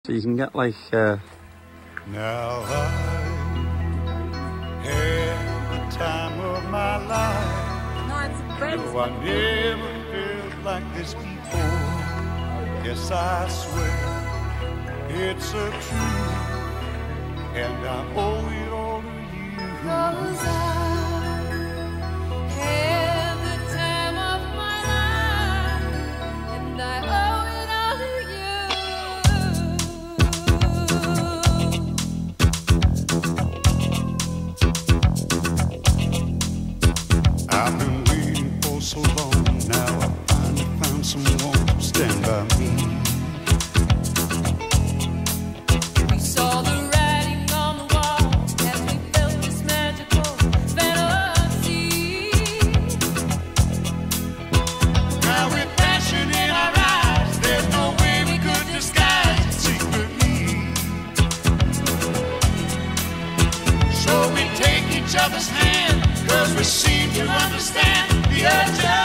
So you can get like Now I had the time of my life. No, it's great. No, I never felt like this before. Yes, I swear it's a truth, and I owe it all to you. 'Cause I had the time of my life, and I owe it all to you. I've been waiting for so long. Now I finally found someone to stand by me. We saw the writing on the wall as we felt this magical fantasy. Now with passion in our eyes, there's no way we could disguise it secretly. So we take each other's hand, 'cause we seem to understand the urge.